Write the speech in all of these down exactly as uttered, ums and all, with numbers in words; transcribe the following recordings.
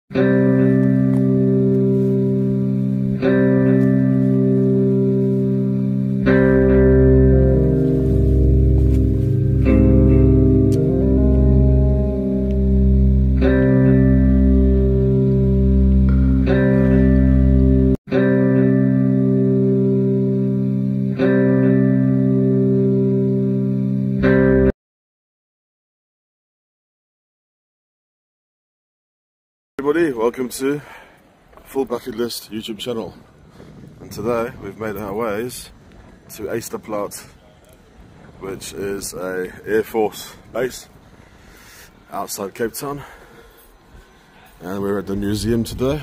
Everybody, welcome to Full Bucket List YouTube channel, and today we've made our ways to Ysterplaat, which is a Air Force base outside Cape Town, and we're at the museum today,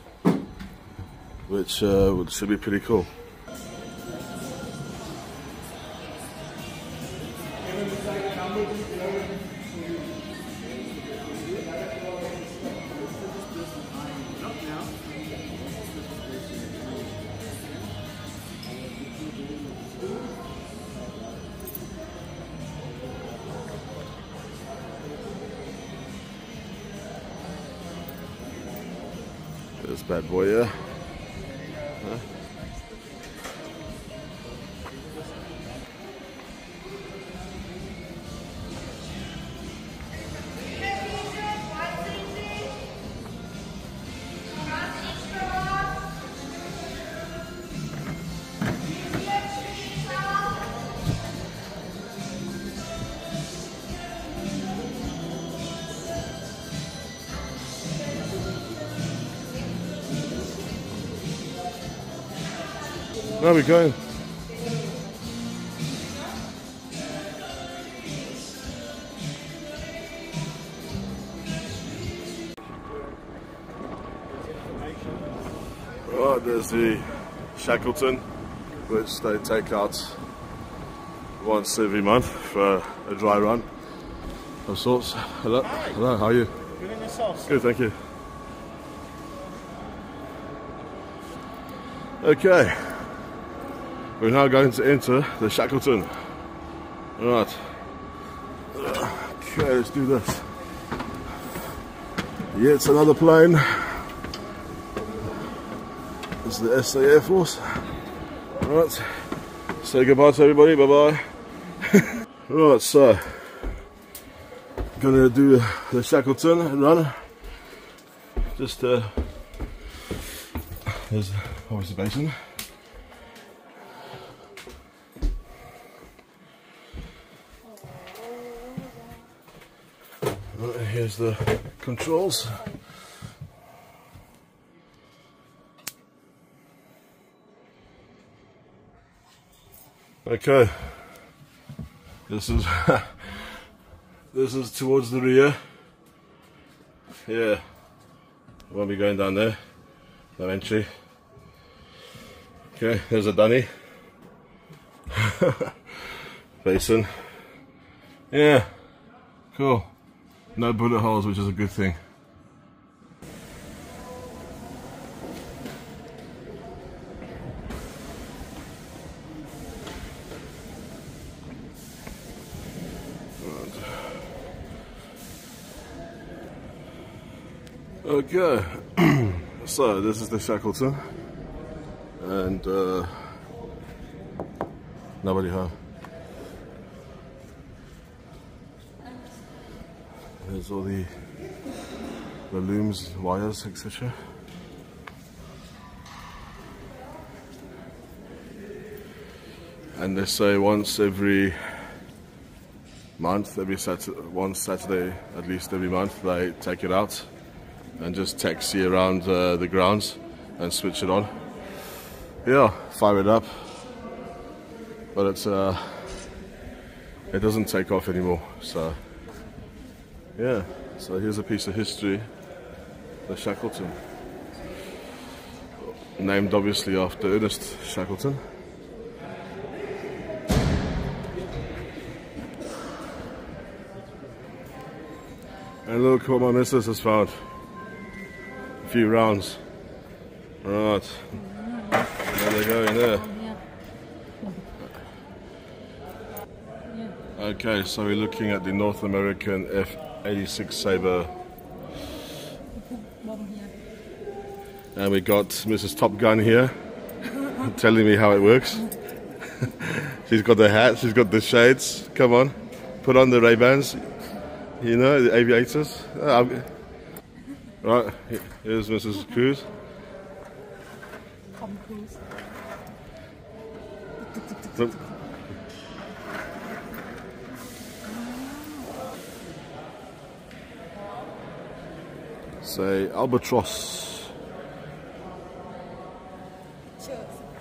which uh, should be pretty cool. This bad boy here. Huh? Where are we going? Right, there's the Shackleton, which they take out once every month for a dry run of sorts. Hello, Hi. hello, how are you? Good in yourself. Good, thank you. Okay. We're now going to enter the Shackleton. Right. Okay, let's do this. Yeah, it's another plane. This is the S A Air Force. Right. Say goodbye to everybody. Bye bye. Right, so gonna do the Shackleton run. Just uh, there's obviously the basin. Here's the controls. Okay, this is this is towards the rear. Yeah, won't be going down there. No entry. Okay, there's a dunny. Basin. Yeah, cool. No bullet holes, which is a good thing. Okay, so this is the Shackleton, and uh, nobody home. There's all the, the looms, wires, et cetera. And they say once every month, every Saturday, one Saturday at least every month, they take it out and just taxi around uh, the grounds and switch it on. Yeah, fire it up, but it's uh, it doesn't take off anymore. So. Yeah, so here's a piece of history, the Shackleton, named obviously after Ernest Shackleton. And look what my missus has found, a few rounds. Right, there they go in there. Okay, so we're looking at the North American F eighty-six Sabre bomb here. And we got Missus Top Gun here telling me how it works. She's got the hat, she's got the shades. Come on, put on the Ray-Bans. You know, the aviators. Oh, right, here's Missus Cruz. Tom Cruise. Say albatross. Cheers.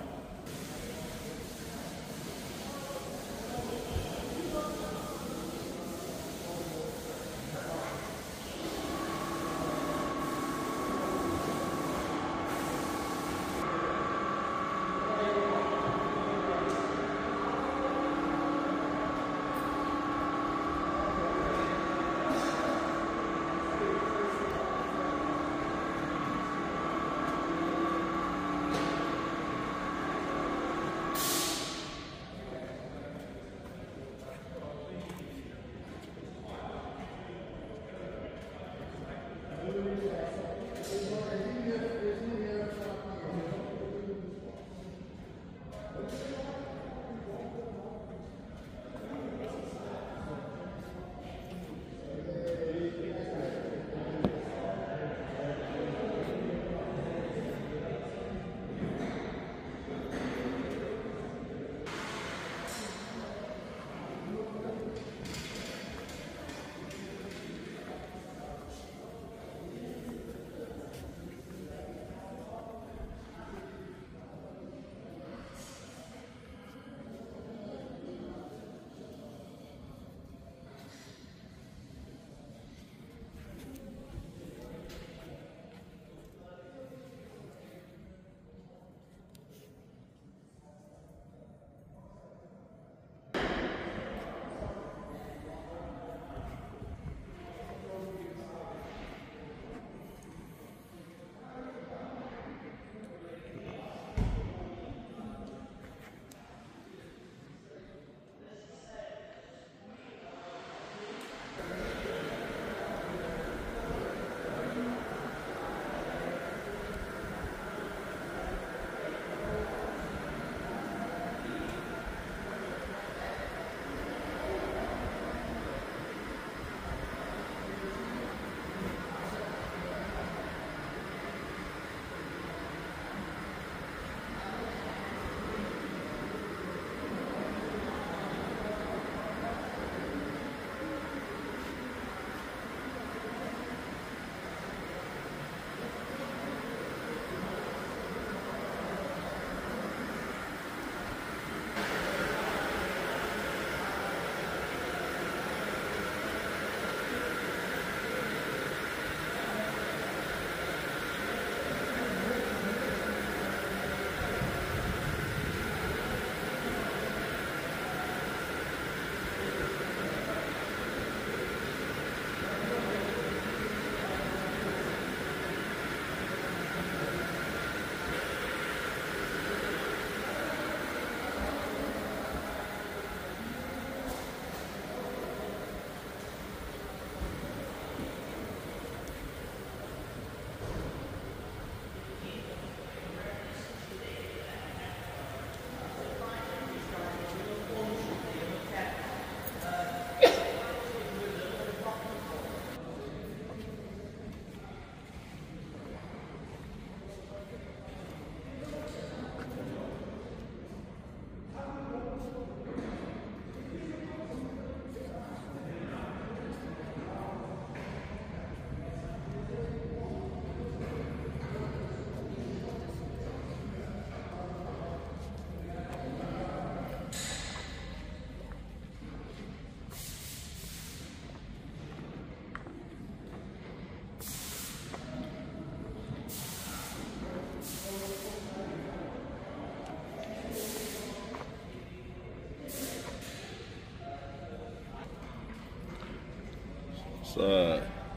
So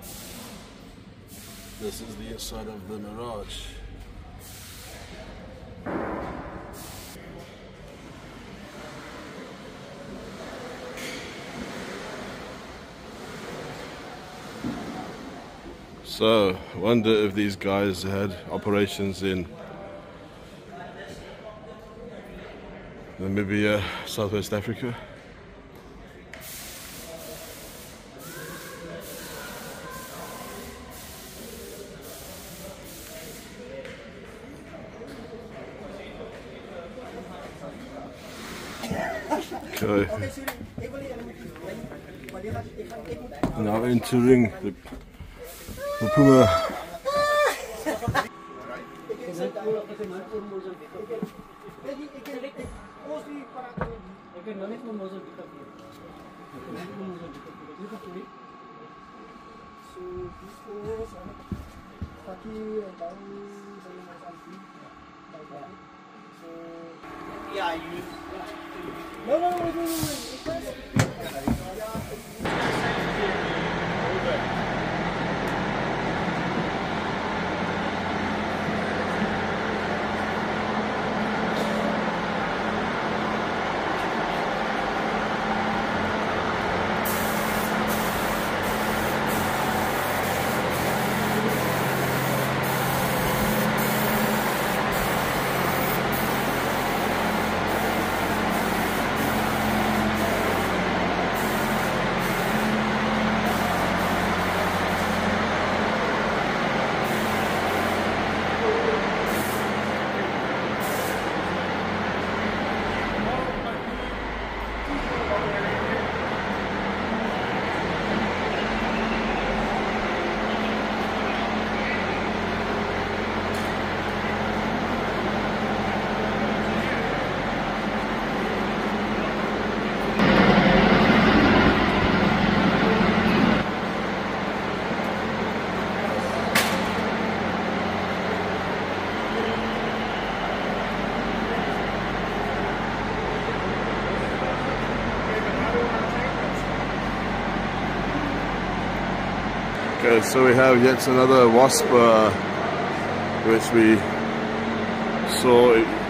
this is the inside of the Mirage. So, wonder if these guys had operations in Namibia, Southwest Africa. Okay. Now entering the, the Puma. Yeah, you. No, no, no, no, no, no. Okay, so we have yet another wasp, uh, which we saw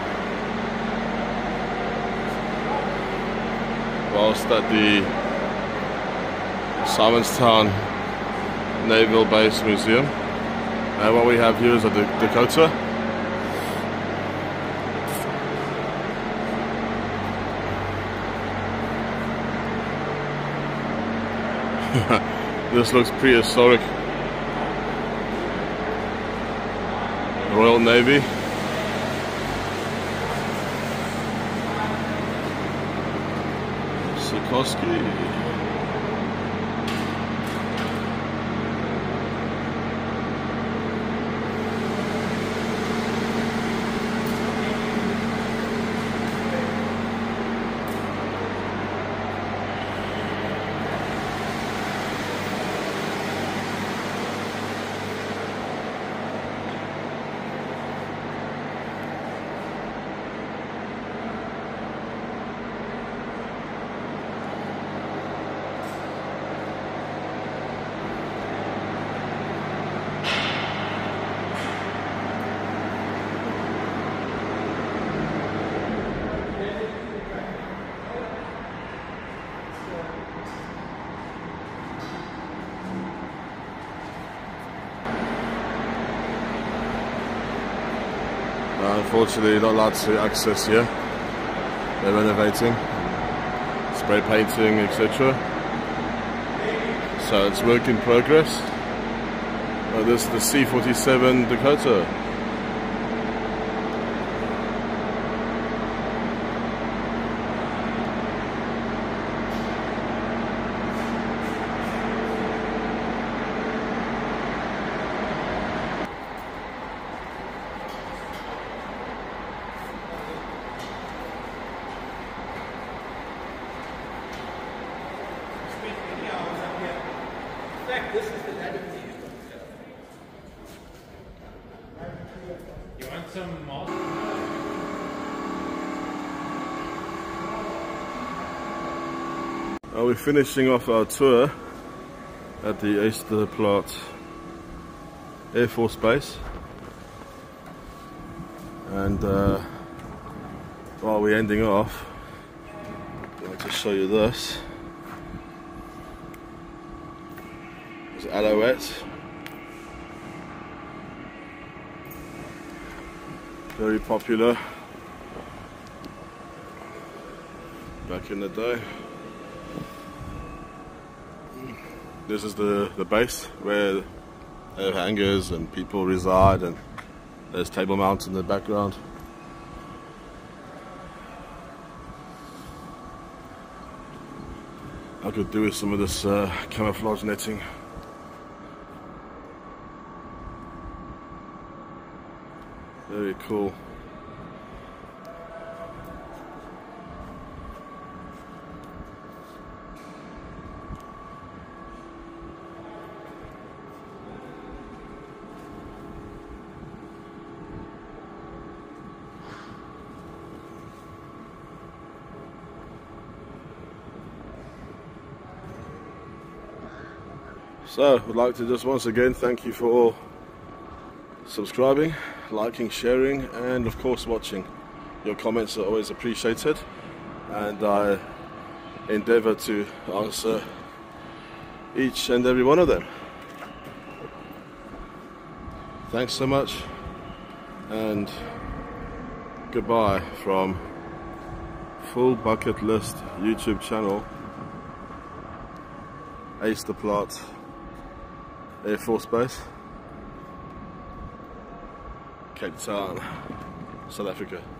whilst at the Simonstown Naval Base Museum. And what we have here is a Dakota. This looks prehistoric. Royal Navy. Sikorsky. Unfortunately, not allowed to access here. They're renovating, spray painting, et cetera. So it's work in progress. Oh, this is the C forty-seven Dakota. This is the netting. You want some moss? Are we finishing off our tour at the Ysterplaat Air Force Base? And uh, while we're ending off, I'll just show you this. There's Alouette, very popular back in the day. This is the, the base where they have hangars and people reside, and there's table mounts in the background. I could do with some of this uh, camouflage netting. Very cool. So, I'd like to just once again thank you for subscribing, liking, sharing, and of course watching. Your comments are always appreciated, and I endeavour to answer each and every one of them. Thanks so much, and goodbye from Full Bucket List YouTube channel, Ysterplaat, Air Force Base, Cape Town, South Africa.